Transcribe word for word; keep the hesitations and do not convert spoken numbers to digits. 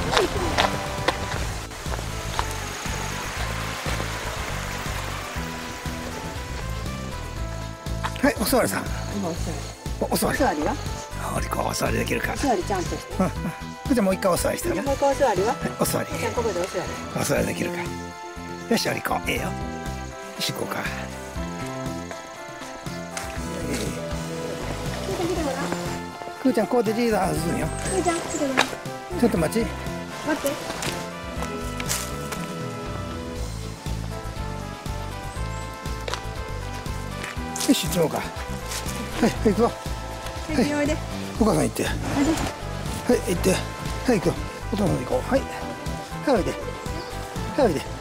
はい、お座りさん。 今お座り。 お、お座り。 お座りは？ おりこ、お座りできるか。 お座りちゃんとして。 うん、うん。じゃあもう一回お座りしてるな。 もう一回お座りは？ はい、お座り。 じゃあここでお座り。 お座りできるか。よし、おりこ、ええよ。よし、行こうか。くーちゃん、こうでリーダー外すんよ。 くーちゃん、来てごらん。 ちょっと待ち。 待って。 よし、行こうか。はい、行くぞ。 はい、おいで。 お母さん行って。はい、行って。はい、行くよ。お父さん行こう。はい。はい、おいで。はい、おいで。